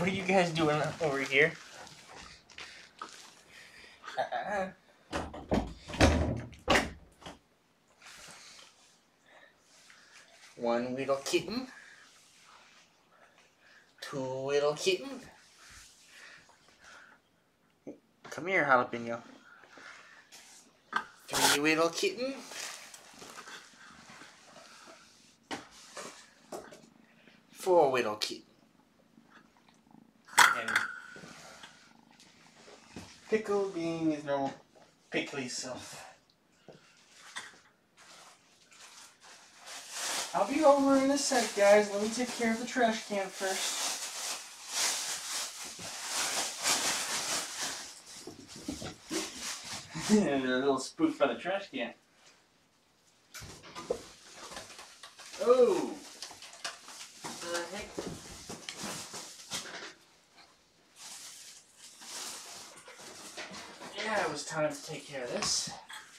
What are you guys doing over here? One little kitten. Two little kitten. Come here, jalapeno. Three little kitten. Four little kitten. And Pickle being his normal pickly self. I'll be over in a sec, guys. Let me take care of the trash can first. And they're a little spooked by the trash can. Oh! What the heck? Yeah, it was time to take care of this.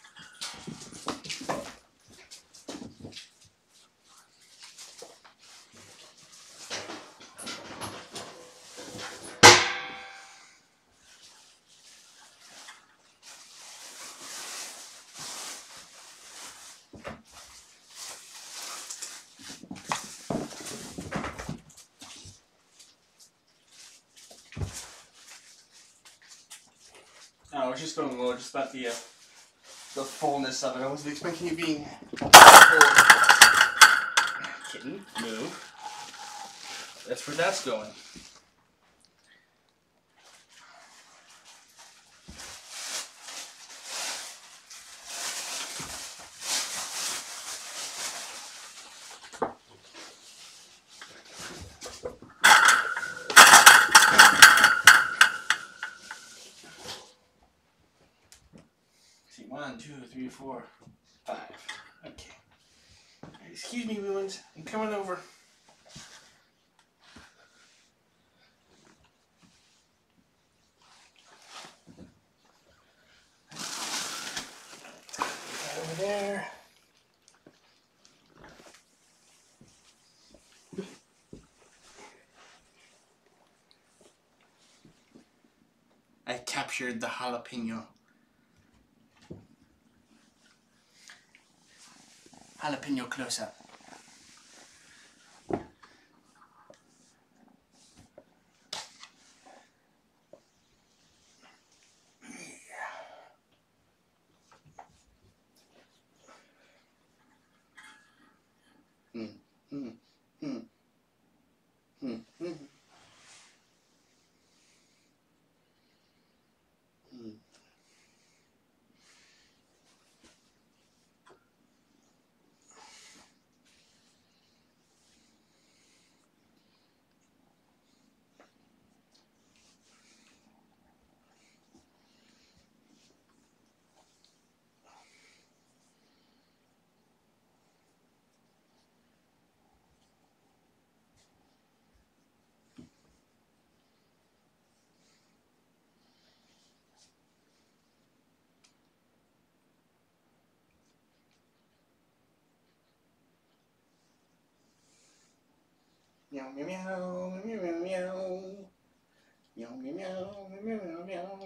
I was just going low, just about the fullness of it. I wasn't expecting you being kitten. Move. That's where that's going. See, 1, 2, 3, 4, 5. Okay. Excuse me, Ruins. I'm coming over. Over there. I captured the jalapeno. Jalapeno close-up. Meow meow meow meow meow meow meow meow meow meow meow meow.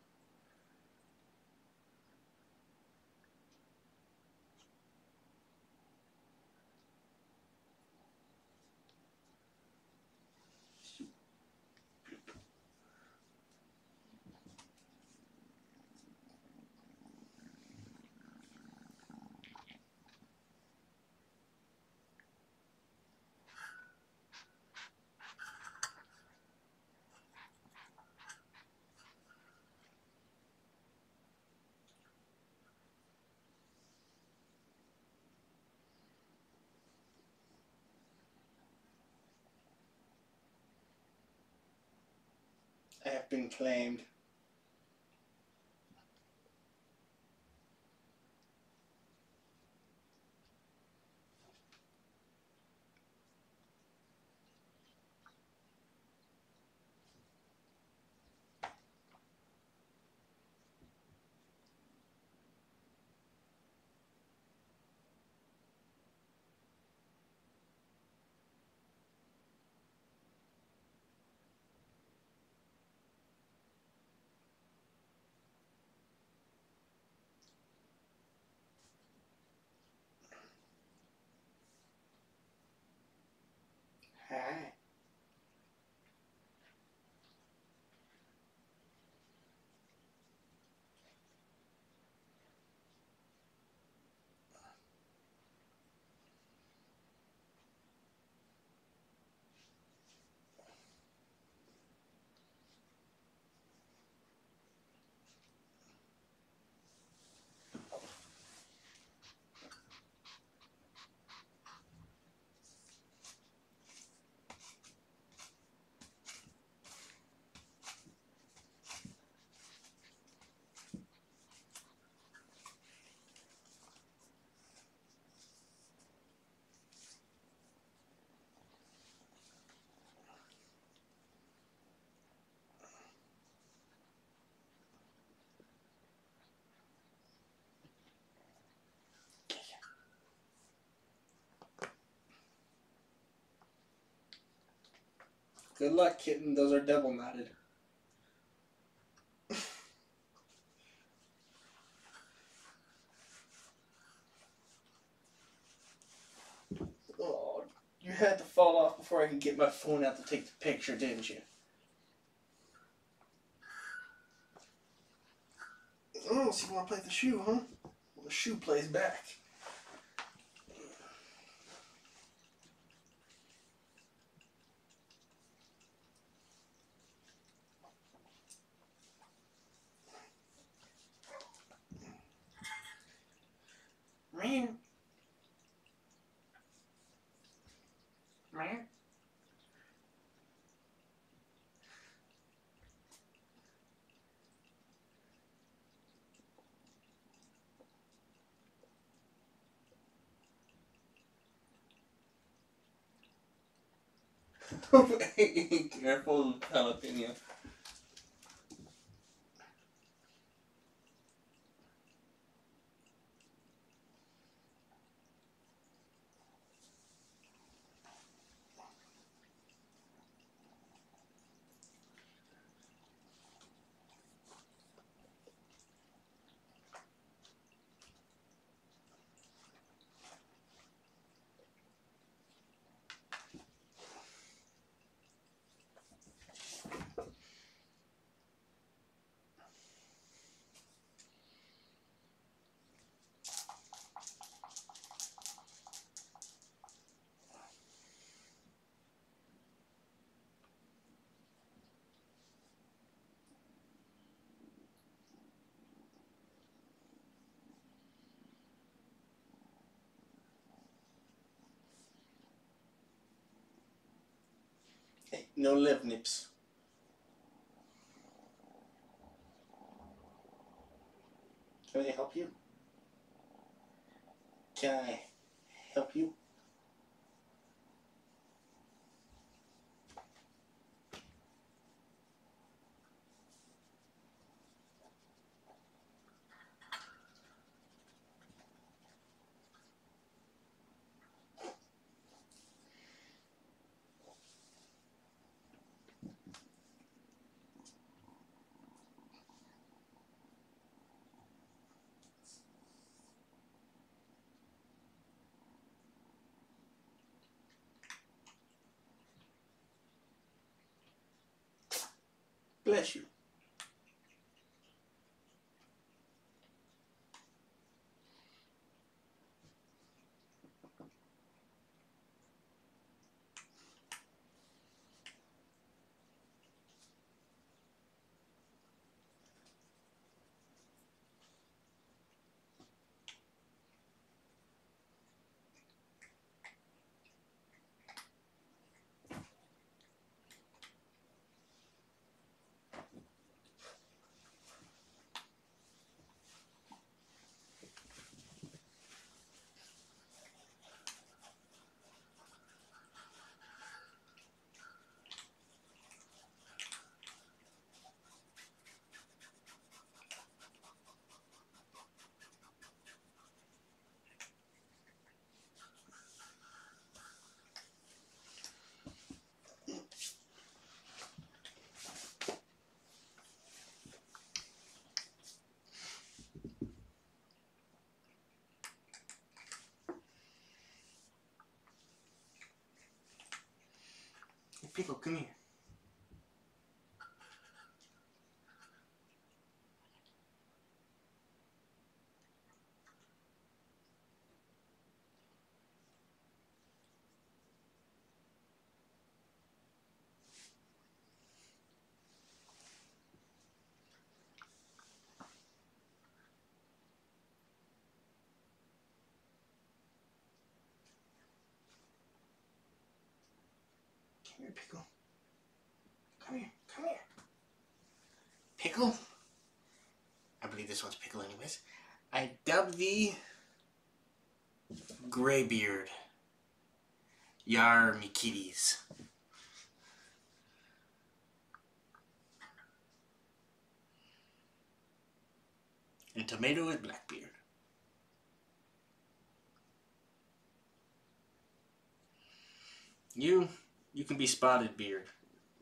I have been claimed. Good luck, kitten. Those are double knotted. Oh, you had to fall off before I could get my phone out to take the picture, didn't you? Oh, so you want to play with the shoe, huh? Well, the shoe plays back. Man. Man. Careful, jalapeno. Hey, no lip nips. Can I help you? Can I help you? Bless you. Hey, Pickle, come here. Come here, Pickle. Come here, come here. Pickle? I believe this one's Pickle anyways. I dub thee Greybeard. Yar me kitties. And Tomato is Blackbeard. You can be Spotted Beard.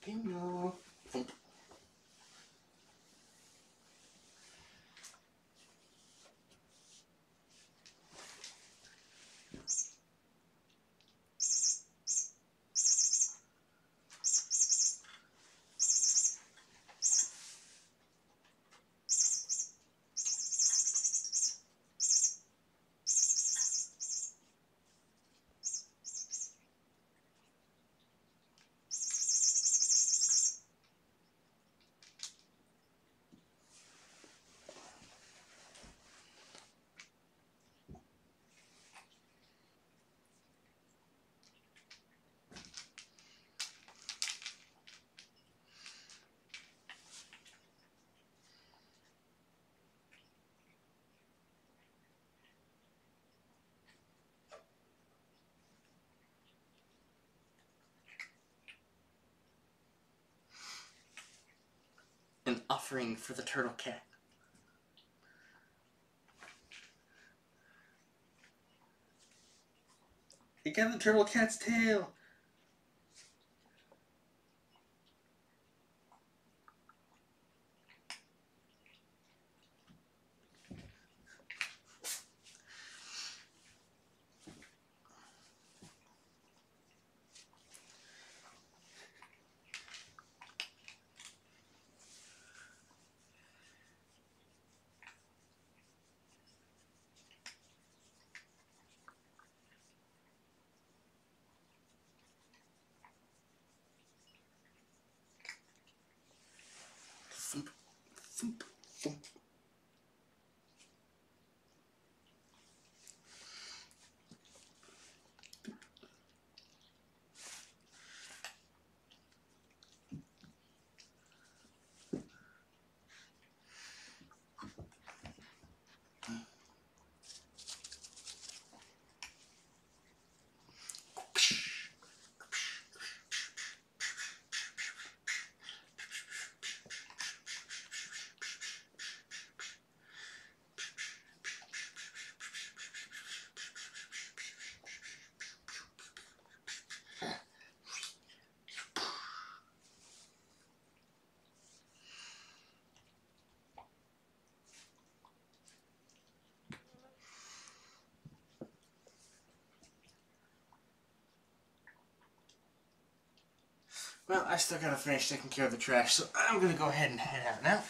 Bingo. An offering for the turtle cat. You got the turtle cat's tail. Thump, thump, thump. Well, I still gotta finish taking care of the trash, so I'm gonna go ahead and head out now.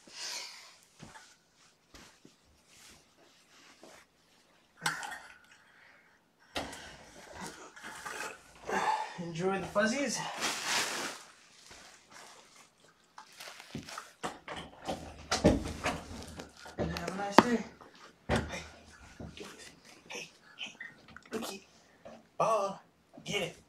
Enjoy the fuzzies. And have a nice day. Hey, hey, hey, looky. Ball, get it.